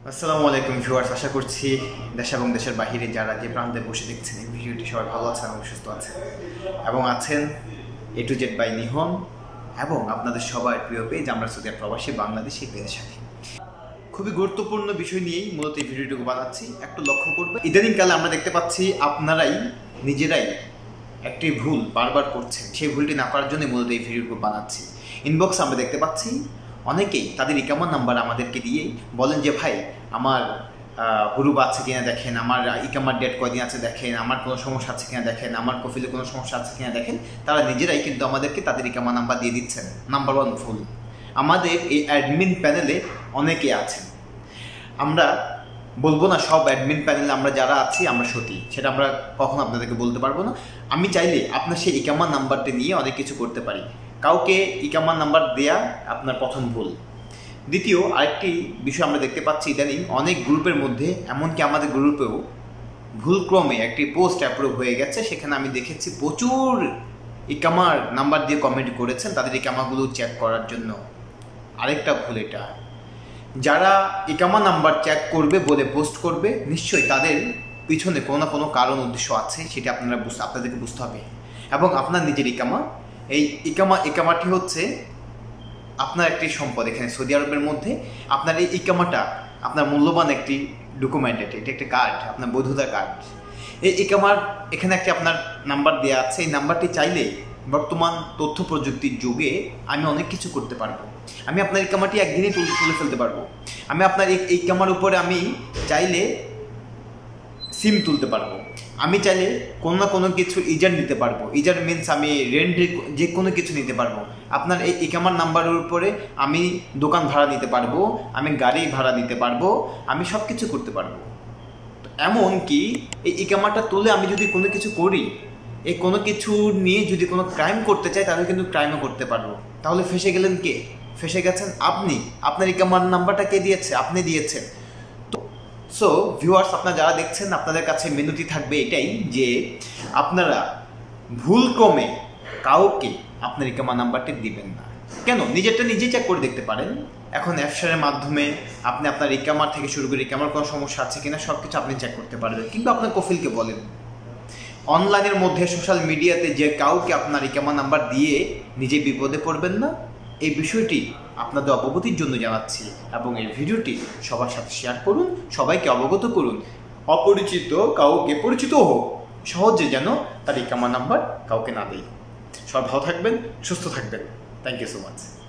আসসালামু আলাইকুম ভিউয়ার্স, আশা করছি দেশ এবং দেশের বাহিরে যারা যে প্রান্তে বসে দেখছেন এই ভিডিওটি সবাই ভালো আছেন এবং সুস্থ আছেন এবং আছেন এ টু জেড বাই নিহন এবং আপনাদের সবার প্রিয় পেজ আমরা সৌদি প্রবাসী বাংলাদেশ এই পেজের সাথে খুবই গুরুত্বপূর্ণ বিষয় নিয়েই মূলত এই ভিডিওটুকু বানাচ্ছি। একটু লক্ষ্য করবে, ইদানিংকালে আমরা দেখতে পাচ্ছি আপনারাই নিজেরাই একটি ভুল বারবার করছেন। সেই ভুলটি না করার জন্য মূলত এই ভিডিওটুকু বানাচ্ছি। ইনবক্স আমরা দেখতে পাচ্ছি অনেকেই তাদের ইকামা নাম্বার আমাদেরকে দিয়েই বলেন যে ভাই আমার হুরুব আছে কিনা দেখেন, আমার ইকামার ডেট কয়দিন আছে দেখেন, আমার কোনো সমস্যা আছে কিনা দেখেন, আমার কফিলে কোনো সমস্যা আছে কিনা দেখেন। তারা নিজেরাই কিন্তু আমাদেরকে তাদের ইকামা নাম্বার দিয়ে দিচ্ছেন। নাম্বার ওয়ান ভুল, আমাদের এই অ্যাডমিন প্যানেলে অনেকে আছেন। আমরা বলবো না সব অ্যাডমিন প্যানেলে আমরা যারা আছি আমরা সতী, সেটা আমরা কখনো আপনাদেরকে বলতে পারবো না। আমি চাইলে আপনার সেই ইকামা নাম্বারটি নিয়ে অনেক কিছু করতে পারি। কাউকে ইকামা নাম্বার দেয়া আপনার প্রথম ভুল। দ্বিতীয় আরেকটি বিষয় আমরা দেখতে পাচ্ছি ইদানিং অনেক গ্রুপের মধ্যে, এমনকি আমাদের গ্রুপেও ভুলক্রমে একটি পোস্ট অ্যাপ্রুভ হয়ে গেছে। সেখানে আমি দেখেছি প্রচুর ইকামার নাম্বার দিয়ে কমেন্ট করেছেন তাদের ইকামাগুলো চেক করার জন্য। আরেকটা ভুল এটা, যারা ইকামা নাম্বার চেক করবে বলে পোস্ট করবে, নিশ্চয়ই তাদের পিছনে কোনো না কোনো কারণ উদ্দেশ্য আছে, সেটা আপনাদেরকে বুঝতে হবে। এবং আপনার নিজের ইকামা, এই ইকামাটি হচ্ছে আপনার একটি সম্পদ। এখানে সৌদি আরবের মধ্যে আপনার এই ইকামাটা আপনার মূল্যবান একটি ডকুমেন্ট, এটি একটি কার্ড, আপনার বৈধতা কার্ড। এই ইকামার এখানে একটি আপনার নাম্বার দেওয়া আছে। এই নাম্বারটি চাইলে বর্তমান তথ্য প্রযুক্তির যুগে আমি অনেক কিছু করতে পারবো। আমি আপনার ইকামাটি একদিনই তুলে ফেলতে পারবো। আমি আপনার এই ইকামার উপরে আমি চাইলে সিম তুলতে পারবো। আমি চাইলে কোনো না কোনো কিছু ইজার নিতে পারবো। ইজার মিনস আমি রেন্ট যে কোনো কিছু নিতে পারবো। আপনার এই ইকামার নাম্বারের উপরে আমি দোকান ভাড়া নিতে পারবো, আমি গাড়ি ভাড়া নিতে পারবো, আমি সব কিছু করতে পারবো। এমনকি এই ইকামাটা তুলে আমি যদি কোনো কিছু করি, এই কোনো কিছু নিয়ে যদি কোনো ক্রাইম করতে চাই তাহলে কিন্তু ক্রাইমও করতে পারবো। তাহলে ফেসে গেলেন কে? ফেসে গেছেন আপনি। আপনার ইকামার নাম্বারটা কে দিয়েছে? আপনি দিয়েছেন। সো ভিউয়ার্স, আপনারা যারা দেখছেন আপনাদের কাছে মিনতি থাকবে এটাই যে আপনারা ভুলক্রমে কাউকে আপনার ইকামা নাম্বারটি দিবেন না। কেন? নিজেরটা নিজে চেক করে দেখতে পারেন। এখন অ্যাপসের মাধ্যমে আপনি আপনার ইকামার থেকে শুরু করে ইকামার কোনো সমস্যা আছে কিনা সব কিছু আপনি চেক করতে পারবেন। কিন্তু আপনার কফিলকে বলেন, অনলাইনের মধ্যে সোশ্যাল মিডিয়াতে যে কাউকে আপনার ইকামা নাম্বার দিয়ে নিজে বিপদে পড়বেন না, এই বিষয়টি আপনাদের অবগতির জন্য জানাচ্ছি। এবং এই ভিডিওটি সবার সাথে শেয়ার করুন, সবাইকে অবগত করুন। অপরিচিত কাউকে পরিচিত হোক, সহজে যেন তার ইকামা নাম্বার কাউকে না দেয়। সবাই ভালো থাকবেন, সুস্থ থাকবেন। Thank you so much.